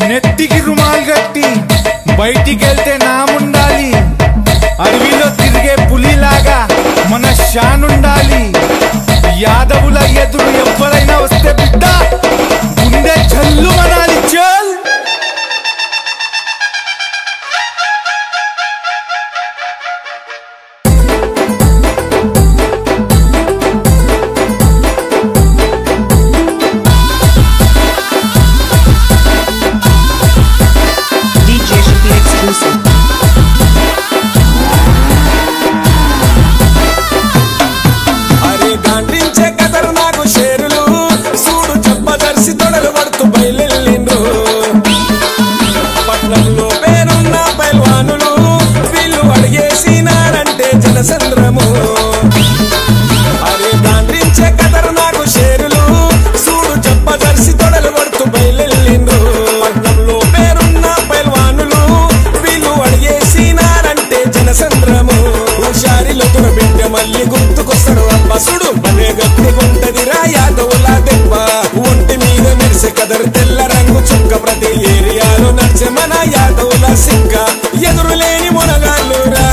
నెత్తికి రుమాల్ గట్టి బయటికెళ్తే నాముండాలి, అడవిలో తిరిగే పులిలాగా మన షానుండాలి. యాదవుల ఎదురు ఎవరైనా వస్తే బిడ్డ గుండె చల్లు మనాలి. చల్ జనసంద్రము అరే దాండ్రించే కదరు నాకు షేరులు సూడు చెప్పదర్సి తొడలు పడుతూ బయలెళ్ళిండ్రు. పట్నంలో పేరున్న పైల్వానులు వీళ్ళు అడిగేసినారంటే జనసంద్రము. హుషారిలో తురబిడ్డ మళ్ళీ గుర్తుకొస్తాడు అబ్బసుడు భలే గట్టిగుంటదిరా యాదవుల దెబ్బ. ఒంటి మీద మెరిసే కదరు తెల్ల రంగు చుక్క ప్రతి ఏరియాలో నడిచే మన యాదవుల సిక్క. ఎదురు లేని మునగాళ్ళు రా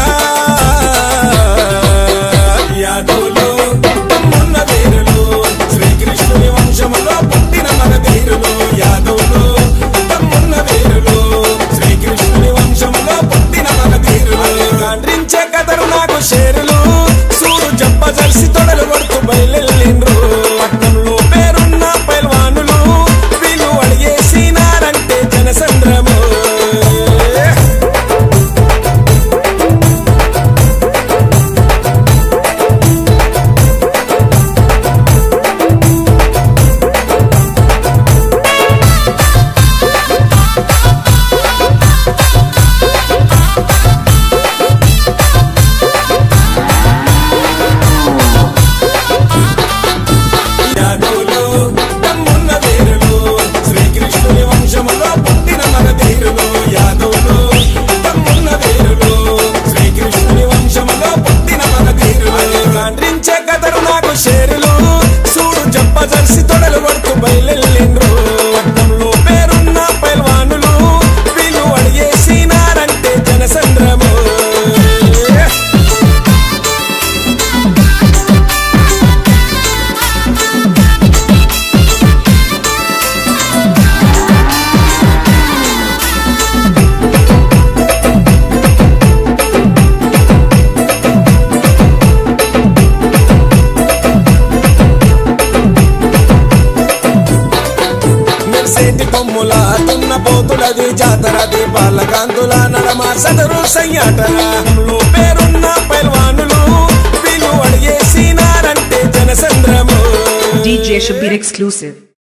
యాదవులు తమ్మున్న వీరులు, శ్రీకృష్ణుని వంశములో పుట్టిన మన ధీరులు. యాదవులు తమ్మున్న వీరులు, శ్రీకృష్ణుని వంశములో పుట్టిన మన ధీరులు. గాండ్రించే కదరు నాకు షేరులు సూడు చెప్పజల్సి తొడలు పడుతూ బయలెళ్ళిండ్రు. పట్నంలో పేరున్న పైల్వానులు వీళ్ళు అడిగేసినారంటే జనసంద్రము. షేరులు సూడు చెప్పజల్సి తొడలు పడుతూ బయలెళ్ళిండ్రు. పట్నంలో పేరున్న పైల్వానులు వీళ్ళు అడిగేసినారంటే జనసంద్రము. సేటి కొమ్ముల తున్న పోతులది జాతరది బాలకాంతుల నడమ సదరు సయ్యాటలో పేరున్న పైల్వానులు వీళ్ళు అడిగేసినారంటే జనసంద్రము. DJ Shabir exclusive.